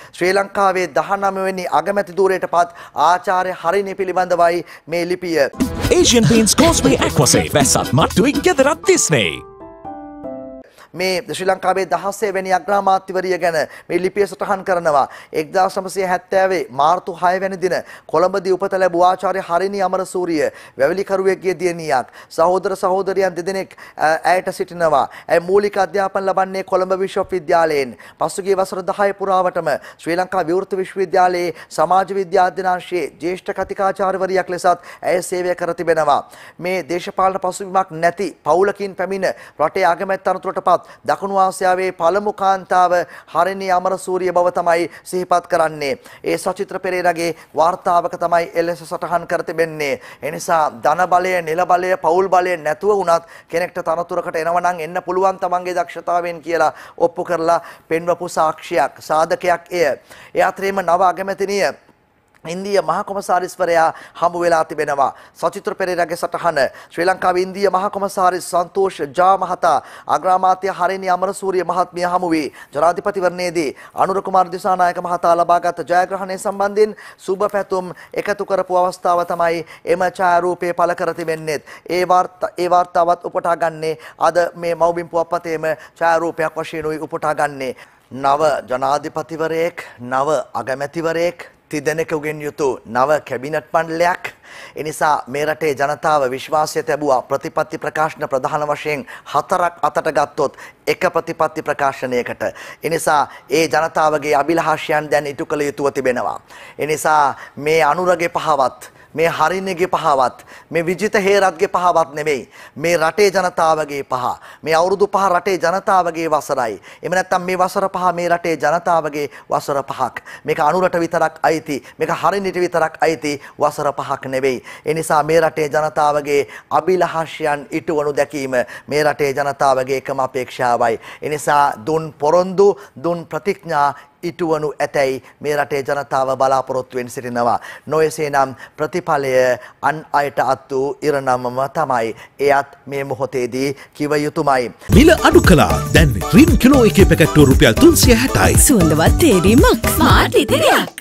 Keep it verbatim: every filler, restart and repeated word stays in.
ශ්‍රී ලංකාවේ දහනවය වෙනි අගමැති ධූරයට පත් ආචාර්ය හරිනි පිළිබඳවයි මේ ලිපිය. Asian Paints Causeway Aquasafe වැස්සත් මට්ටුවෙන් ගෙදරත් තිස්නේ. මේ ශ්‍රී ලංකාවේ දහසේ වැනි අග්‍රාමාත්‍යවරිය ගැන මේ ලිපිය සටහන් කරනවා. එක්දාස් නවසිය හැත්තෑවේ මාර්තු හය වැනි දින කොළඹදී උපත ලැබූ ආචාර්ය හරිනි අමරසූරිය වැවිලිකරුවෙක්ගේ දියණියක්. සහෝදර සහෝදරියන් දෙදෙනෙක් ඇයට සිටිනවා. ඇය මූලික අධ්‍යාපන ලබන්නේ කොළඹ විශ්වවිද්‍යාලයෙන්. පසුගිය වසර දහය පුරාවටම ශ්‍රී ලංකා විවෘත විශ්වවිද්‍යාලයේ සමාජ විද්‍යා අධ්‍යනාංශයේ ජ්‍යෙෂ්ඨ කතිකාචාර්යවරියක් ලෙසත් ඇය සේවය කර තිබෙනවා. මේ දේශපාලන පසුබිමක් නැති පවුලකින් පැමිණ රටේ අගමැති තනතුරට පත් දකුණු ආසියාවේ පළමු කාන්තාව හරිනි අමරසූරිය බව තමයි සිහිපත් කරන්නේ. ඒ සචිත්‍ර පෙරේරාගේ වාර්තාවක තමයි එලෙස සටහන් කර තිබෙන්නේ. ඒ නිසා ධන බලය, නිල බලය, පෞල් බලය නැතුව වුණත් කෙනෙක්ට තනතුරකට එනවා නම් එන්න පුළුවන් තමන්ගේ දක්ෂතාවයෙන් කියලා ඔප්පු කරලා පෙන්වපු සාක්ෂියක්, සාධකයක් එය. ඒ අතරේම නව අගමැතිනිය ඉන්දිය මහ කොමසාරිස්වරයා හමු වෙලා තිබෙනවා. සචිත්‍ර පෙරේරාගේ සටහන ශ්‍රී ලංකාවේ ඉන්දිය මහ කොමසාරිස් සන්තෝෂ් ජා මහතා අග්‍රාමාත්‍ය හරිනි අමරසූරිය මහත්මිය හමු වී ජනාධිපතිවරණයේදී අනුර කුමාර දිසානායක මහතා ලබාගත් ජයග්‍රහණය සම්බන්ධයෙන් සුබ පැතුම් එකතු කරපු අවස්ථාව තමයි එම ඡායාරූපය පළ කර තිබෙන්නේ. ඒ වාර්තා ඒ වාර්තාවත් උපුටා ගන්නේ අද මේ මව්බිම් පුවත්පතේම ඡායාරූපයක් වශයෙන් උයි උපුටා ගන්නේ. නව ජනාධිපතිවරයෙක්, නව අගමැතිවරයෙක්, තිදෙනෙකුගෙන් යුතු නව කැබිනට් මණ්ඩලයක්. එනිසා මේ රටේ ජනතාව විශ්වාසය තැබුවා ප්‍රතිපත්ති ප්‍රකාශන ප්‍රධාන වශයෙන් හතරක් අතට ගත්තොත් එක ප්‍රතිපත්ති ප්‍රකාශනයකට. එනිසා ඒ ජනතාවගේ අභිලාෂයන් දැන් ඉටු කළ යුතුව තිබෙනවා. එනිසා මේ අනුරගේ පහවත්, මේ හරිනිගේ පහවත්, මේ විජිත හේරත්ගේ පහවත් නෙමෙයි. මේ රටේ ජනතාවගේ පහ. මේ අවුරුදු පහ රටේ ජනතාවගේ වසරයි. එහෙම නැත්නම් මේ වසර පහ මේ රටේ ජනතාවගේ වසර පහක්. මේක අනුරට විතරක් අයිති, මේක හරිනිට විතරක් අයිති වසර පහක් නෙවෙයි. ඒ නිසා මේ රටේ ජනතාවගේ අභිලාෂයන් ඉටුවනු දැකීම මේ රටේ ජනතාවගේ එකම අපේක්ෂාවයි. ඒ නිසා දුන් පොරොන්දු, දුන් ප්‍රතිඥා ඉටුවනු ඇතැයි මේ රටේ ජනතාව බලාපොරොත්තු වෙන සිටිනවා. නොයසේනම් ප්‍රතිඵලය අන් අයට අත් වූ ඉරණමම තමයි. එයත් මේ මොහොතේදී කිව යුතුමයි. මිල අඩු කළා. දැන් රින් කිලෝ එකේ පැකට්ටුව රුපියල් තුන්සිය හැටයි. සුවඳවත් තේරීමක්. ස්මාර්ට් ඉදිරියක්.